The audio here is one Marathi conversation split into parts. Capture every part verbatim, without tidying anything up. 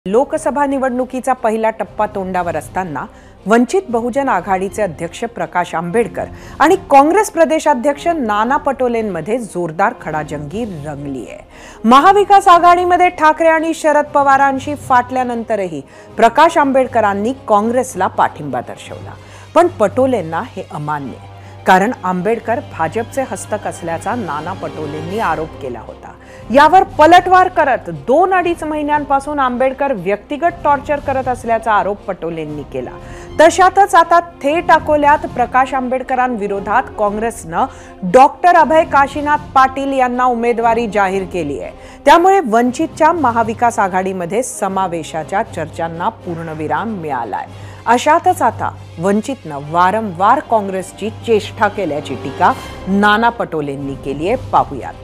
लोकसभा निवडणुकीचा पहिला टप्पा तोंडावर असताना वंचित बहुजन आघाडीचे अध्यक्ष प्रकाश आंबेडकर आणि काँग्रेस प्रदेशाध्यक्ष नाना पटोलेंमध्ये जोरदार खडाजंगी रंगली आहे। महाविकास आघाडीमध्ये ठाकरे आणि शरद पवारांशी फाटल्यानंतरही प्रकाश आंबेडकरांनी काँग्रेसला पाठिंबा दर्शवला, पण पटोलेंना हे अमान्य आहे, कारण आंबेडकर भाजपचे हस्तक असल्याचा नाना पटोलेंनी आरोप केला होता। यावर पलटवार करत दोन अडीच महिन्यांपासून आंबेडकर व्यक्तिगत टॉर्चर करत असल्याचा आरोप पटोलेंनी केला। तशातच आता थेट अकोल्यात प्रकाश आंबेडकरांविरोधात काँग्रेसनं डॉक्टर अभय काशीनाथ पाटील यांना उमेदवारी जाहीर केली आहे। त्यामुळे वंचितच्या महाविकास आघाडीमध्ये समावेशाच्या चर्चांना पूर्णविराम मिळालाय। अशातच आता वंचितनं वारंवार काँग्रेसची चेष्टा केल्याची टीका नाना पटोलेंनी केली आहे। पाहूयात।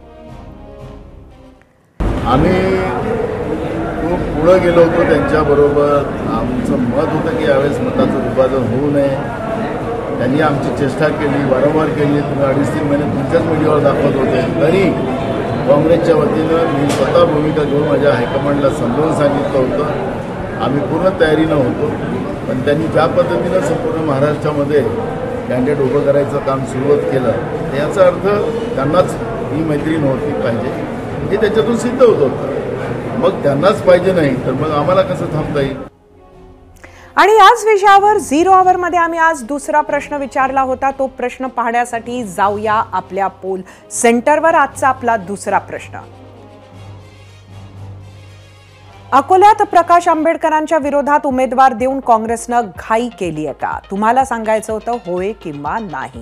आम्ही खूप पुढे गेलो होतो त्यांच्याबरोबर। आमचं मत होतं की यावेळेस मताचं विभाजन होऊ नये। त्यांनी आमची चेष्टा केली, वारंवार केली। तुम्ही अडीच तीन महिने तुमच्याच मीडियावर दाखवत होते, तरी काँग्रेसच्या वतीनं मी स्वतः भूमिका घेऊन माझ्या हायकमांडला समजावून सांगितलं होतं। आम्ही पूर्ण तयारीनं होतो, पण त्यांनी ज्या पद्धतीनं संपूर्ण महाराष्ट्रामध्ये कॅन्डिडेट उभं करायचं काम सुरुवात केलं, याचा अर्थ त्यांनाच ही मैत्री नव्हती पाहिजे हे त्याच्यातून सिद्ध होत होतं। मग त्यांनाच पाहिजे नाही तर मग आम्हाला कसं थांबता येईल। आणि याच विषयावर झिरो आवर मध्ये आम्ही आज दुसरा प्रश्न विचारला होता। तो प्रश्न पाहण्यासाठी जाऊया आपल्या पोल सेंटरवर। आजचा आपला दुसरा प्रश्न, अकोल्यात प्रकाश आंबेडकरांच्या विरोधात उमेदवार देऊन काँग्रेसनं घाई केली आहे का? तुम्हाला सांगायचं होतं होय किंवा नाही।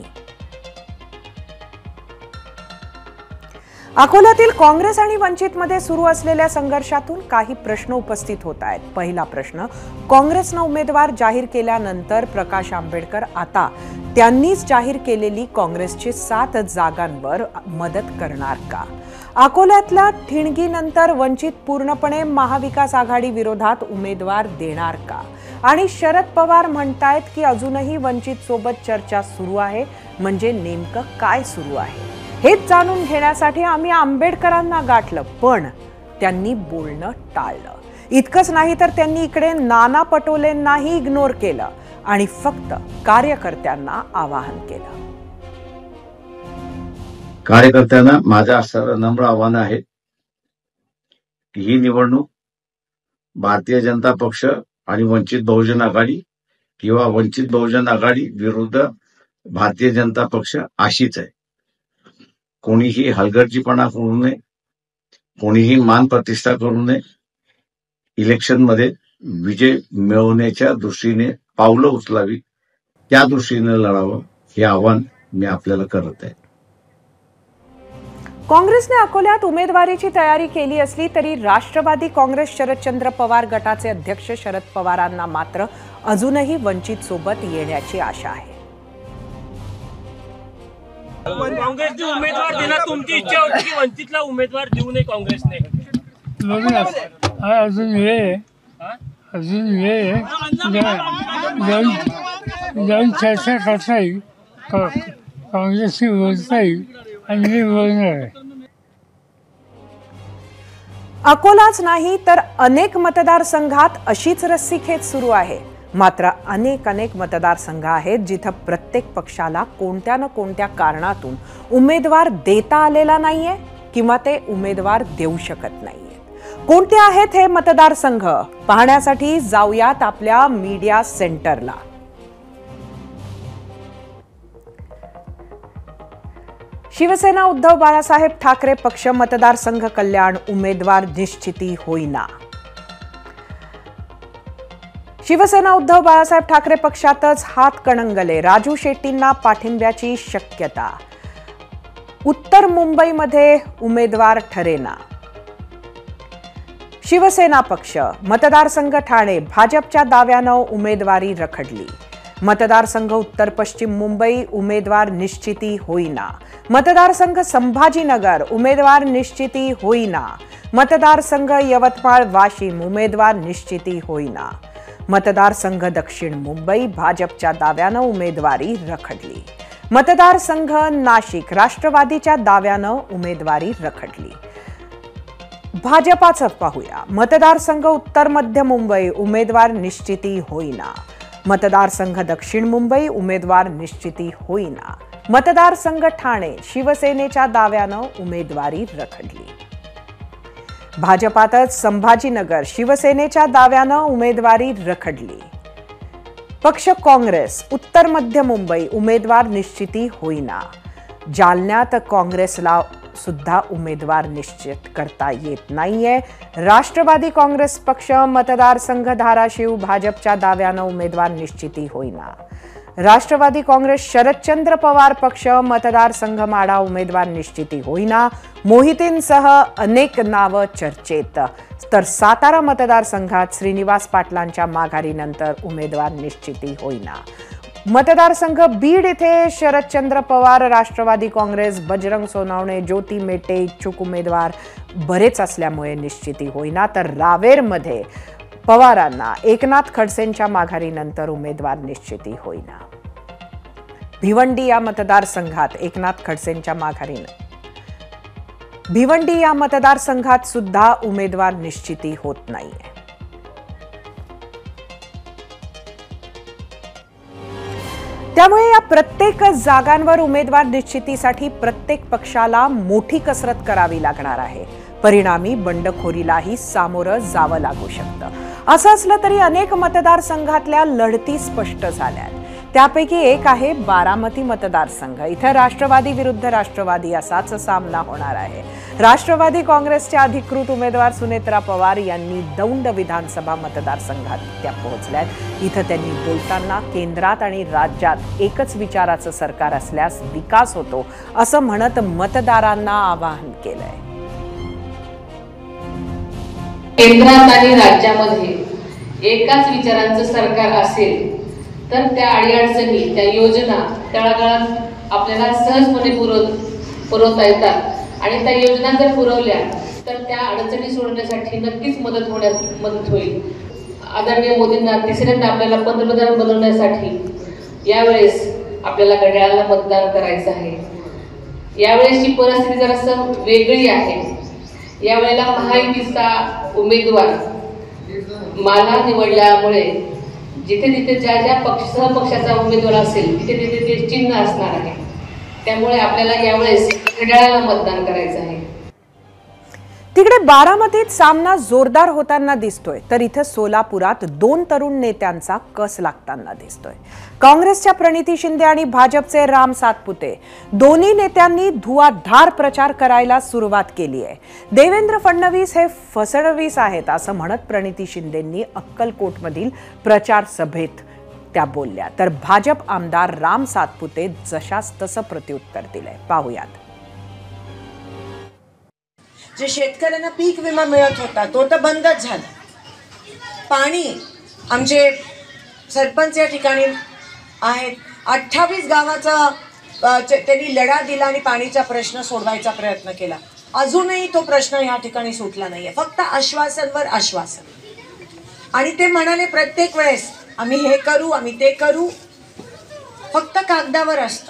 अकोल्यातील काँग्रेस आणि वंचितमध्ये सुरू असलेल्या संघर्षातून काही प्रश्न उपस्थित होत आहेत। पहिला प्रश्न, काँग्रेसनं उमेदवार जाहीर केल्यानंतर प्रकाश आंबेडकर आता त्यांनीच जाहीर केलेली काँग्रेसची सात जागांवर मदत करणार का? अकोल्यातल्या ठिणगीनंतर वंचित पूर्णपणे महाविकास आघाडी विरोधात उमेदवार देणार का? आणि शरद पवार म्हणतायत की अजूनही वंचित सोबत चर्चा सुरू आहे, म्हणजे नेमकं काय सुरू आहे हेच जाणून घेण्यासाठी आम्ही आंबेडकरांना गाठलं, पण त्यांनी बोलणं टाळलं। इतकंच नाही तर त्यांनी इकडे नाना पटोलेंनाही इग्नोर केलं आणि फक्त कार्यकर्त्यांना आवाहन केलं। कार्यकर्त्यांना माझं असं नम्र आव्हान आहे की ही निवडणूक भारतीय जनता पक्ष आणि वंचित बहुजन आघाडी किंवा वंचित बहुजन आघाडी विरुद्ध भारतीय जनता पक्ष अशीच आहे। कोणीही हलगर्जीपणा करू नये, कोणीही मान प्रतिष्ठा करू नये। इलेक्शनमध्ये विजय मिळवण्याच्या दृष्टीने पावलं उचलावी, त्या दृष्टीने लढावं, हे आव्हान मी आपल्याला करत आहे। काँग्रेसने अकोल्यात उमेदवारीची तयारी केली असली तरी राष्ट्रवादी काँग्रेस शरदचंद्र पवार गटाचे अध्यक्ष शरद पवारांना मात्र अजूनही वंचित सोबत येण्याची आशा आहे। काँग्रेसने उमेदवार देणार तुमची इच्छा होती की वंचितला उमेदवार देऊ नये काँग्रेसने? अजून वेळ अजून वेळ जाऊन चर्चा करता येईल, काँग्रेसशी बोलता येईल आणि मी बोलणार आहे। अकोलाच नाही तर अनेक मतदारसंघात अशीच रस्सीखेच सुरू आहे। मात्र अनेक अनेक मतदारसंघ आहेत जिथं प्रत्येक पक्षाला कोणत्या न कोणत्या कारणातून उमेदवार देता आलेला नाहीये किंवा ते उमेदवार देऊ शकत नाहीये। कोणते आहेत हे मतदारसंघ पाहण्यासाठी जाऊयात आपल्या मीडिया सेंटरला। शिवसेना उद्धव बाळासाहेब ठाकरे पक्ष मतदारसंघ कल्याण उमेदवार निश्चिती होईना। शिवसेना उद्धव बाळासाहेब ठाकरे पक्षातच हातकणंगले, राजू शेट्टींना पाठिंब्याची शक्यता। उत्तर मुंबईमध्ये उमेदवार ठरेना। शिवसेना पक्ष मतदारसंघ ठाणे भाजपच्या दाव्यानं उमेदवारी रखडली। मतदारसंघ उत्तर पश्चिम मुंबई उमेदवार निश्चिती होईना। मतदारसंघ संभाजीनगर उमेदवार निश्चिती होईना। मतदारसंघ यवतमाळ वाशिम उमेदवार निश्चिती होईना। मतदारसंघ दक्षिण मुंबई भाजपच्या दाव्यानं उमेदवारी रखडली। मतदारसंघ नाशिक राष्ट्रवादीच्या दाव्यानं उमेदवारी रखडली। भाजपाचं पाहूया. मतदारसंघ उत्तर मध्य मुंबई उमेदवार निश्चिती होईना. मतदारसंघ दक्षिण मुंबई उमेदवार निश्चिती होईना. मतदारसंघ ठाणे शिवसेनेच्या दाव्यानं उमेदवारी रखडली. भाजपातच संभाजीनगर शिवसेनेच्या दाव्यानं उमेदवारी रखडली. पक्ष काँग्रेस उत्तर मध्य मुंबई उमेदवार निश्चिती होईना. जालन्यात काँग्रेसला सुद्धा उमेदवार निश्चित करता येत नाहीये. राष्ट्रवादी काँग्रेस पक्ष मतदारसंघ धाराशिव भाजपच्या दाव्यानं उमेदवार निश्चिती होईना. राष्ट्रवादी काँग्रेस शरदचंद्र पवार पक्ष मतदारसंघ माढा उमेदवार निश्चिती होईना. मोहितींसह अनेक नावं चर्चेत. तर सातारा मतदारसंघात श्रीनिवास पाटलांच्या माघारीनंतर उमेदवार निश्चिती होईना. मतदारसंघ बीड इथे शरदचंद्र पवार राष्ट्रवादी काँग्रेस बजरंग सोनवणे ज्योती मेटे इच्छुक उमेदवार बरेच असल्यामुळे निश्चिती होईना. तर रावेरमध्ये पवारांना एकनाथ खडसेंच्या माघारीनंतर उमेदवार निश्चिती होईना. भिवंडी या मतदारसंघात एकनाथ खडसेंच्या माघारीनं भिवंडी या मतदारसंघात सुद्धा उमेदवार निश्चिती होत नाहीये. त्यामुळे या प्रत्येक जागांवर उमेदवार निश्चितीसाठी प्रत्येक पक्षाला मोठी कसरत करावी लागणार आहे. परिणामी बंडखोरीलाही सामोरं जावं लागू शकतं. असं असलं तरी अनेक मतदारसंघातल्या लढती स्पष्ट झाल्या. त्यापैकी एक आहे बारामती मतदारसंघ. इथे राष्ट्रवादी विरुद्ध राष्ट्रवादी असाच सामना होणार आहे. राष्ट्रवादी काँग्रेसच्या अधिकृत उमेदवार सुनेत्रा पवार यांनी दौंड विधानसभा मतदारसंघात त्या पोहोचल्यात. इथं त्यांनी बोलताना केंद्रात आणि राज्यात एकच विचाराचं सरकार असल्यास विकास होतो असं म्हणत मतदारांना आवाहन केलंय. केंद्रात आणि राज्यामध्ये एकाच विचारांचं सरकार असेल तर त्या अडीअडचणी त्या योजना तळागाळात आपल्याला सहजपणे पुरव पुरवता येतात आणि त्या योजना जर पुरवल्या तर त्या अडचणी सोडवण्यासाठी नक्कीच मदत होण्यास मदत होईल. आदरणीय मोदींना तिसऱ्यांदा आपल्याला पंतप्रधान बनवण्यासाठी यावेळेस आपल्याला घड्याळाला मतदान करायचं आहे. यावेळेसची परिस्थिती जरासं वेगळी आहे. यावेळेला महायुतीचा उमेदवार मला निवडल्यामुळे जिथे तिथे ज्या ज्या पक्ष सहपक्षाचा उमेदवार असेल तिथे तिथे ते चिन्ह असणार आहे. त्यामुळे आपल्याला यावेळेस घड्याळाला मतदान करायचं आहे. तिकडे बारामतीत सामना जोरदार होताना दिसतोय तर इथं सोलापुरात दोन तरुण नेत्यांचा कस लागताना दिसतोय. काँग्रेसच्या प्रणिती शिंदे आणि भाजपचे राम सातपुते दोन्ही नेत्यांनी धुवाधार प्रचार करायला सुरुवात केली आहे. देवेंद्र फडणवीस हे फसडवीस आहेत असं म्हणत प्रणिती शिंदेंनी अक्कलकोटमधील प्रचार सभेत त्या बोलल्या. तर भाजप आमदार राम सातपुते जशास तसं प्रत्युत्तर दिलंय. पाहूयात. जे शेतकऱ्यांना पीक विमा मिळत होता तो तर बंदच झाला. पाणी आमचे सरपंच या ठिकाणी आहेत. अठ्ठावीस गावाचा त्यांनी लढा दिला आणि पाणीचा प्रश्न सोडवायचा प्रयत्न केला. अजूनही तो प्रश्न या ठिकाणी सुटला नाहीये. फक्त आश्वासनवर आश्वासन. आणि ते म्हणाले प्रत्येक वेळेस आम्ही हे करू आम्ही ते करू. फक्त कागदावर असतं.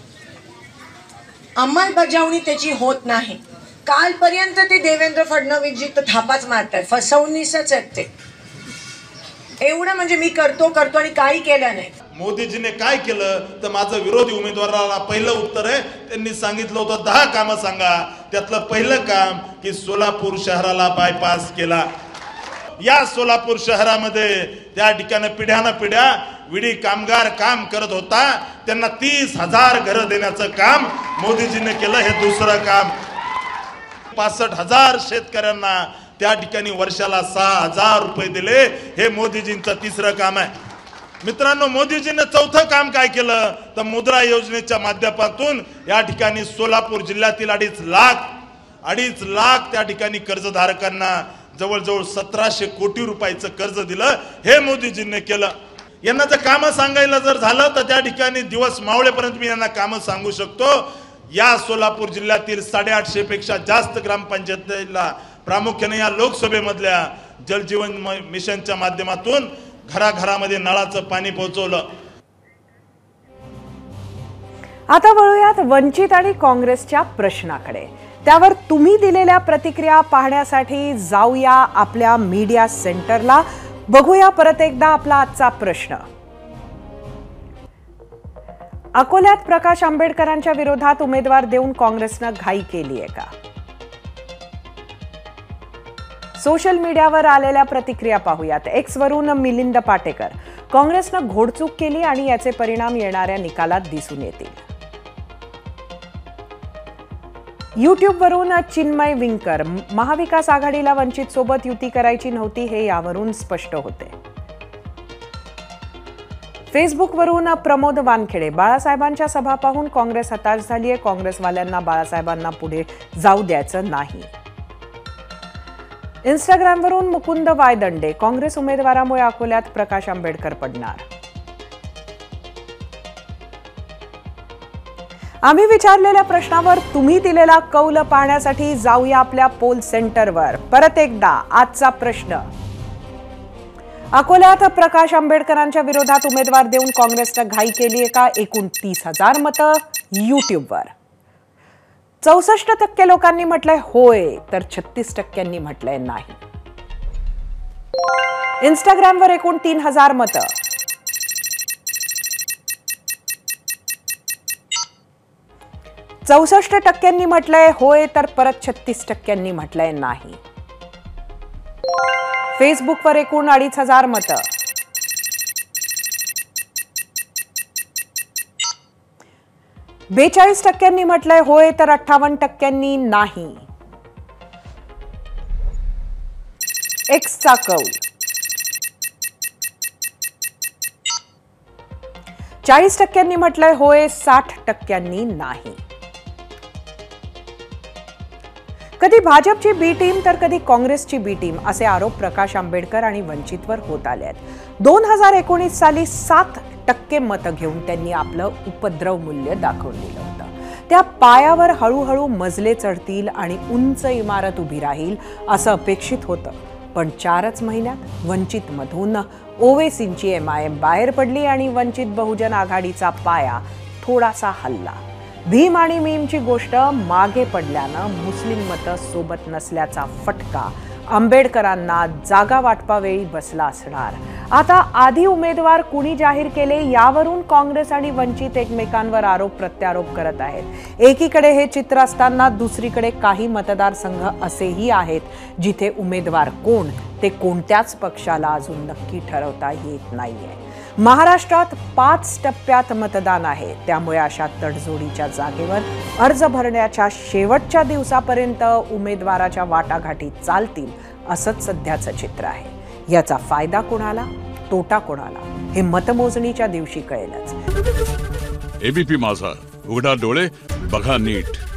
अंमलबजावणी त्याची होत नाही. कालपर्यंत ते देवेंद्र फडणवीस जी तर थापाच मारतात. फसवणीसच आहेत ते. एवढं म्हणजे मी करतो करतो आणि काही केलं नाही. मोदीजीने काय केलं तर माझं विरोधी उमेदवाराला पहिलं उत्तर आहे. त्यांनी सांगितलं होतं दहा कामं सांगा. त्यातलं पहिलं काम की सोलापूर शहराला बायपास केला. या सोलापूर शहरामध्ये त्या ठिकाणी पिढ्यानं पिढ्या विडी कामगार काम करत होता. त्यांना तीस हजार घरं देण्याचं काम मोदीजीने केलं. हे दुसरं काम. पासष्ट हजार शेतकऱ्यांना त्या ठिकाणी वर्षाला सहा हजार रुपये दिले. हे मोदीजींचं तिसरं काम आहे. मित्रांनो, मोदीजीने चौथं काम काय केलं तर मुद्रा योजनेच्या माध्यमातून या ठिकाणी सोलापूर जिल्ह्यातील अडीच लाख अडीच लाख त्या ठिकाणी कर्जधारकांना जवळजवळ सतराशे कोटी रुपयाचं कर्ज दिलं. हे मोदीजींनी केलं. यांना जर कामं सांगायला जर झालं तर त्या ठिकाणी दिवस मावळेपर्यंत मी यांना कामं सांगू शकतो. या सोलापूर जिल्ह्यातील साडेआठशे पेक्षा जास्त ग्रामपंचायतीला प्रामुख्याने या लोकसभेमधल्या जलजीवन मिशनच्या माध्यमातून घराघरामध्ये नळाचं पाणी पोहोचवलं. आता वळूयात वंचित आणि काँग्रेसच्या प्रश्नाकडे. त्यावर तुम्ही दिलेल्या प्रतिक्रिया पाहण्यासाठी जाऊया आपल्या मीडिया सेंटरला. बघूया परत एकदा आपला आजचा प्रश्न. अकोल्यात प्रकाश आंबेडकरांच्या विरोधात उमेदवार देऊन काँग्रेसनं घाई केली आहे का? सोशल मीडियावर आलेल्या प्रतिक्रिया पाहूयात. एक्स वरून मिलिंद पाटेकर, काँग्रेसनं घोडचूक केली आणि याचे परिणाम येणाऱ्या निकालात दिसून येतील. युट्यूबवरून चिन्मय विंकर, महाविकास आघाडीला वंचित सोबत युती करायची नव्हती हे यावरून स्पष्ट होते. फेसबुकवरून प्रमोद वानखेडे, बाळासाहेबांच्या सभा पाहून काँग्रेस हताश झालीये, काँग्रेसवाल्यांना बाळासाहेबांना पुढे जाऊ द्यायचं नाही. इंस्टाग्रामवरून मुकुंद वायदंडे, काँग्रेस उमेदवारामुळे अकोल्यात प्रकाश आंबेडकर पडणार. आम्ही विचारलेल्या प्रश्नावर तुम्ही दिलेला कौल पाहण्यासाठी जाऊया आपल्या पोल सेंटरवर. परत एकदा आजचा प्रश्न. अकोल्यात प्रकाश आंबेडकरांच्या विरोधात उमेदवार देऊन काँग्रेसनं घाई केली आहे का? एकूण तीस हजार मतं युट्यूबवर. चौसष्ट टक्के लोकांनी म्हटलंय होय, तर छत्तीस टक्क्यांनी म्हटलंय नाही. इंस्टाग्रामवर एकूण तीन हजार मतं. चौसष्ट टक्क्यांनी म्हटलंय होय, तर परत छत्तीस टक्क्यांनी म्हटलंय नाही. फेसबुकवर एकूण अडीच हजार मतं. बेचाळीस टक्क्यांनी म्हटलंय होय, तर अठ्ठावन्न टक्क्यांनी नाही. एक्सचा कौल. चाळीस टक्क्यांनी म्हटलंय होय, साठ टक्क्यांनी नाही. कधी भाजपची बी टीम तर कधी काँग्रेसची बी टीम असे आरोप प्रकाश आंबेडकर आणि वंचितवर होत आले आहेत. दोन हजार एकोणीस साली सात टक्के मतं घेऊन त्यांनी आपलं उपद्रव मूल्य दाखवून दिलं होतं. त्या पायावर हळूहळू मजले चढतील आणि उंच इमारत उभी राहील असं अपेक्षित होतं. पण चारच महिन्यात वंचितमधून ओवेसींची एम आय एम बाहेर पडली आणि वंचित बहुजन आघाडीचा पाया थोडासा हल्ला. भीम आणि मीमची गोष्ट मागे पडल्यानं मुस्लिम मतं सोबत नसल्याचा फटका आंबेडकरांना जागा वाटपावेळी बसला असणार. आता आधी उमेदवार कुणी जाहीर केले यावरून काँग्रेस आणि वंचित एकमेकांवर आरोप प्रत्यारोप करत आहेत. एकीकडे हे चित्र असताना दुसरीकडे काही मतदारसंघ असेही आहेत जिथे उमेदवार कोण ते कोणत्याच पक्षाला अजून नक्की ठरवता येत नाहीये. महाराष्ट्रात पाच टप्प्यात मतदान आहे, त्यामुळे अशा तडजोडीच्या जागेवर अर्ज भरण्याच्या शेवटच्या दिवसापर्यंत उमेदवाराच्या वाटाघाटी चालतील असंच सध्याचं चित्र आहे. याचा फायदा कोणाला, तोटा कोणाला हे मतमोजणीच्या दिवशी कळेलच. एबीपी माझा, उघडा डोळे बघा नीट.